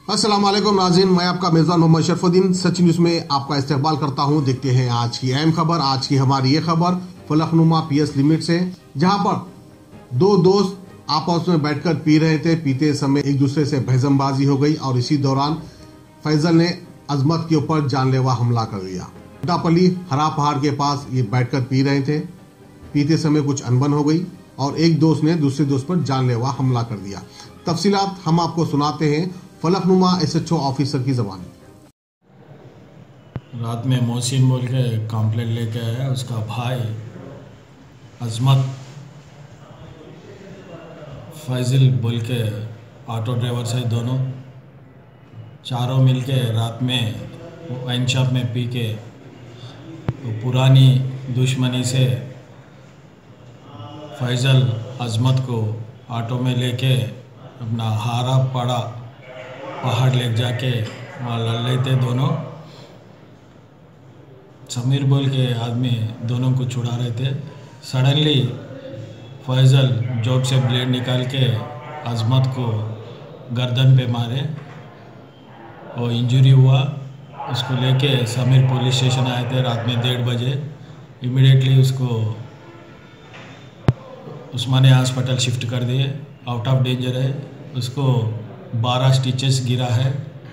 अस्सलाम वालेकुम नाज़रीन, मैं आपका मेज़बान मोहम्मद शरफुद्दीन सचिन न्यूज़ में आपका इस्तकबाल करता हूं। देखते हैं आज की अहम खबर। आज की हमारी ये खबर फलकनुमा पीएस लिमिट से, जहां पर दो दोस्त आपस में बैठकर पी रहे थे। पीते समय एक दूसरे से भैजमबाजी हो गई और इसी दौरान फैजल ने अजमत के ऊपर जानलेवा हमला कर दिया। डापली हरा पहाड़ के पास ये बैठकर पी रहे थे। पीते समय कुछ अनबन हो गई और एक दोस्त ने दूसरे दोस्त पर जानलेवा हमला कर दिया। तफसीलात हम आपको सुनाते हैं फलकनुमा SHO ऑफिसर की जबान। रात में मोहसिन बोल के कंप्लेंट लेके आया। उसका भाई अजमत फैजल बोल के ऑटो ड्राइवर से दोनों चारों मिलके रात में वाइन शॉप में पी के पुरानी दुश्मनी से फैजल अजमत को ऑटो में लेके अपना हारा पड़ा पहाड़ ले जाके वहाँ लड़ रहे थे दोनों। समीर बोल के आदमी दोनों को छुड़ा रहे थे। सडनली फैजल जोब से ब्लेड निकाल के अजमत को गर्दन पे मारे और इंजरी हुआ। उसको लेके समीर पुलिस स्टेशन आए थे रात में 1:30 बजे। इमीडिएटली उसको उस्मानिया हॉस्पिटल शिफ्ट कर दिए। आउट ऑफ डेंजर है। उसको 12 स्टिचेस गिरा है।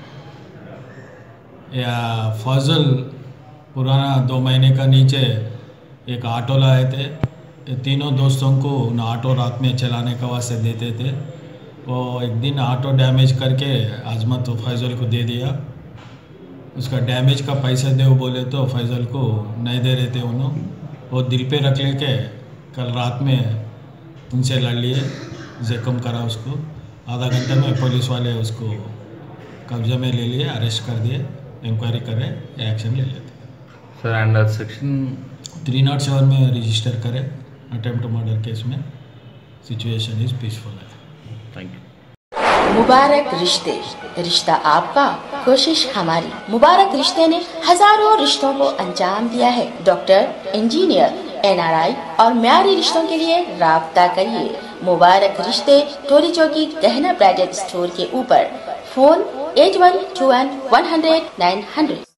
या फजल पुराना 2 महीने का नीचे एक ऑटो लाए थे। तीनों दोस्तों को उन ऑटो रात में चलाने का वास्ते देते थे। वो एक दिन ऑटो डैमेज करके अजमत तो फैजल को दे दिया। उसका डैमेज का पैसा दे बोले तो फैजल को नहीं दे रहे थे उन्होंने। वो दिल पे रख लेके कल रात में उनसे लड़ लिए, जख्म करा उसको। आधा घंटे में पुलिस वाले उसको कब्जे में ले लिए, अरेस्ट कर दिए, इंक्वायरी करे, एक्शन ले लेते। सर अंडर सेक्शन 307 में रजिस्टर करें अटेम्प्ट मर्डर केस में। सिचुएशन इज पीसफुल है। Thank you. मुबारक रिश्ते, रिश्ता आपका, कोशिश हमारी। मुबारक रिश्ते ने हजारों रिश्तों को अंजाम दिया है। डॉक्टर, इंजीनियर, NRI और म्यारी रिश्तों के लिए राब्ता करिए। मुबारक रिश्ते, टोली चौकी, गहना ब्राइडल स्टोर के ऊपर। फोन 8121 100 900।